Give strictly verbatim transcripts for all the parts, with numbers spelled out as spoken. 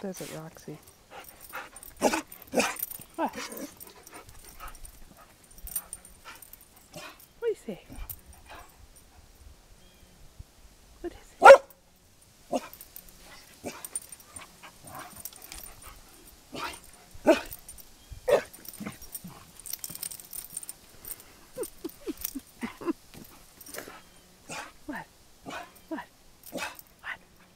What is it, Roxie? What? What do you say? What is it? What? What? What?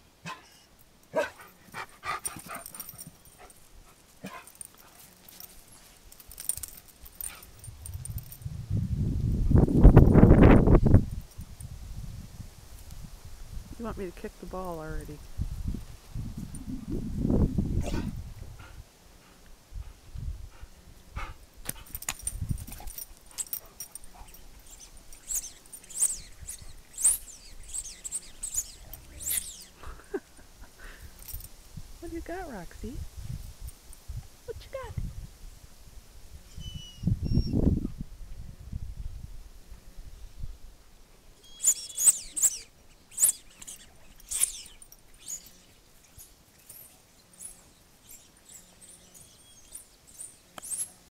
You want me to kick the ball already? What do you got, Roxie? What you got?